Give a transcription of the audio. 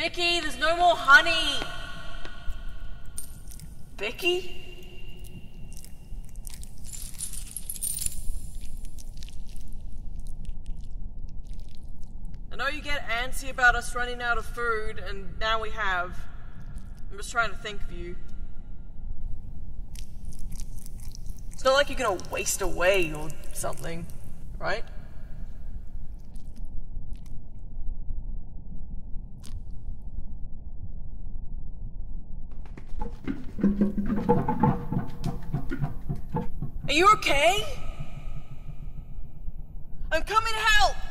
Vicky, there's no more honey! Vicky? I know you get antsy about us running out of food, and now we have. I'm just trying to think of you. It's not like you're gonna waste away or something, right? Are you okay? I'm coming to help!